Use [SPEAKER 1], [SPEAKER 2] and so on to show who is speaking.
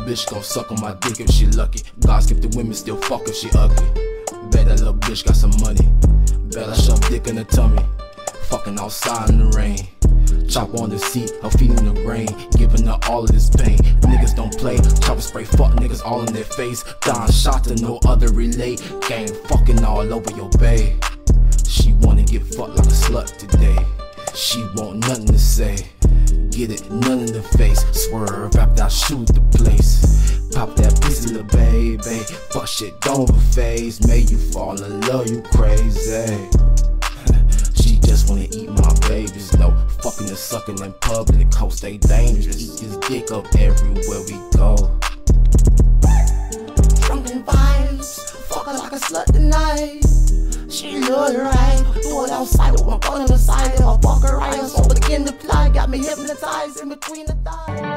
[SPEAKER 1] bitch gon' suck on my dick if she lucky. God skip the women, still fuck if she ugly. Bet that little bitch got some money. Bet I shove dick in her tummy. Fucking outside in the rain. Chop on the seat, her feet in the rain. Giving her all of this pain. Niggas don't play. Chopper spray, fuck niggas all in their face. DonsHotta, no other relate. Gang fucking all over your bae. She wanna get fucked like a slut today. She want nothing to say. Get it, none in the face. Swerve after I shoot the place. Pop that pussy, little baby. Fuck shit, don't phase. May you fall in love, you crazy. She just wanna eat my babies, though. Fucking and sucking in public, ho, stay dangerous. Eat this dick up everywhere we go.
[SPEAKER 2] Drunken vibes, fuck her like a slut tonight. She look right, do it outside with one gun on the side. I'll fuck her right, so begin to fly. Got me hypnotized in between the thighs.